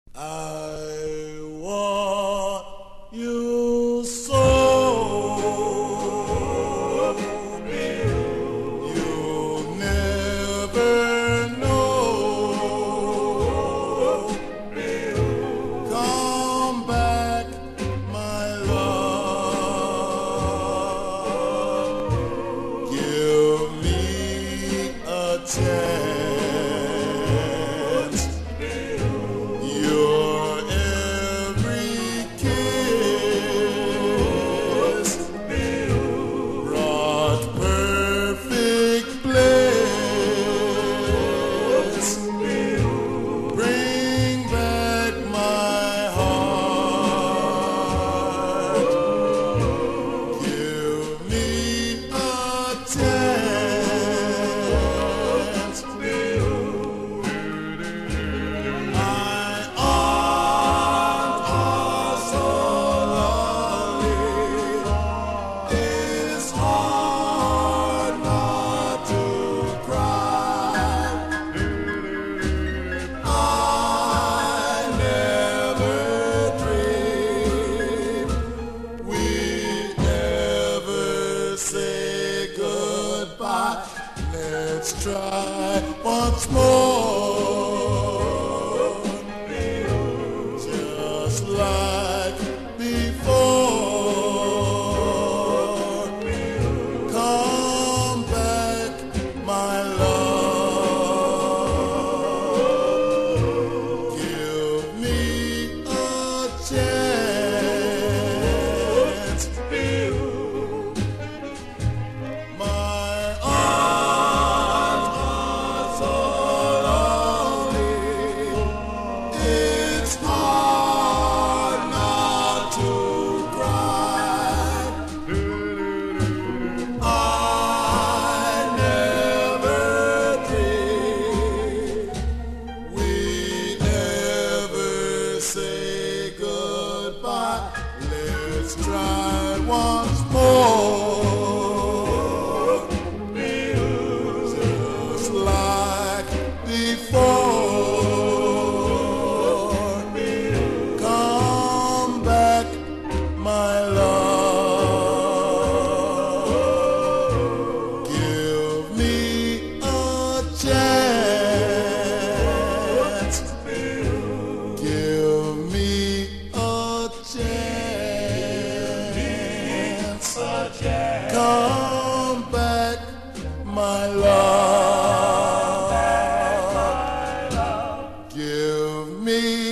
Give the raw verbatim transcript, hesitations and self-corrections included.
I want you so. You'll never know. Come back, my love. Give me a chance. Let's try once more, just like before. Come back, my love. Give me a chance. My say goodbye. Let's try once more, just like before. Come back, my love. Give me a chance. Give me a chance. Come back, my love. Give me